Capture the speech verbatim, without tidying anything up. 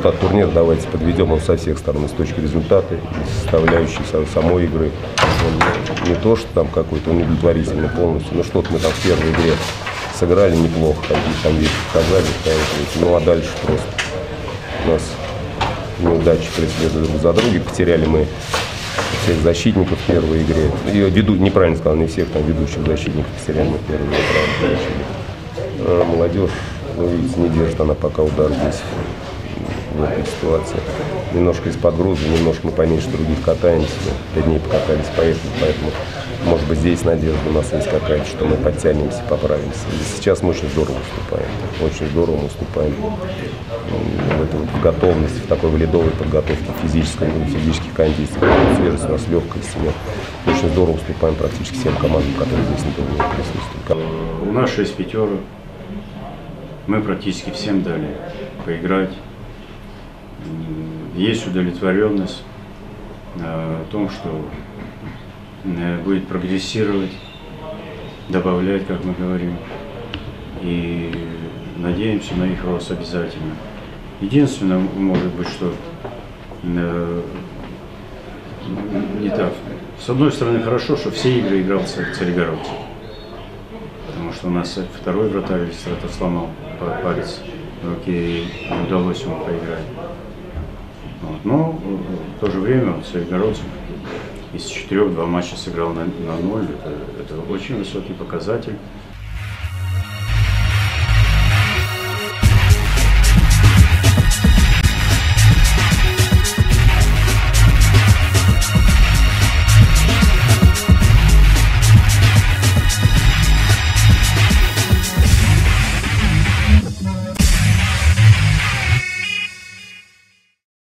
результат турнира давайте подведем его со всех сторон, с точки результата, и составляющей самой игры. Он не то, что там какой-то удовлетворительный полностью, но что-то мы там в первой игре сыграли неплохо, какие там вещи показали, ну а дальше просто у нас неудачи преследуют друг за другом, потеряли мы всех защитников в первой игре. И веду, неправильно сказал, не всех там ведущих защитников потеряли мы в первой игре. А молодежь, ну, видите, не держит она пока удар здесь, в этой ситуации. Немножко из-под груза, немножко мы поменьше других катаемся. Пять дней покатались, поехали, поэтому, может быть, здесь надежда у нас есть какая-то, что мы подтянемся, поправимся. И сейчас мы очень здорово выступаем, очень здорово мы выступаем в, этом, в готовности, в такой ледовой подготовке, физической, физических кондиций. Свежесть у нас, легкость. Мы очень здорово выступаем практически всем командам, которые здесь на турнире присутствуют. У нас шесть пятерок. Мы практически всем дали поиграть. Есть удовлетворенность о том, что будет прогрессировать, добавлять, как мы говорим. И надеемся на их рост обязательно. Единственное, может быть, что не так. С одной стороны, хорошо, что все игры играл Царегородцев. Потому что у нас второй вратарь сломал палец в руке, и не удалось ему поиграть. Вот. Но в то же время вот, Царегородцев из четырех два матча сыграл на, на ноль. Это, это очень высокий показатель.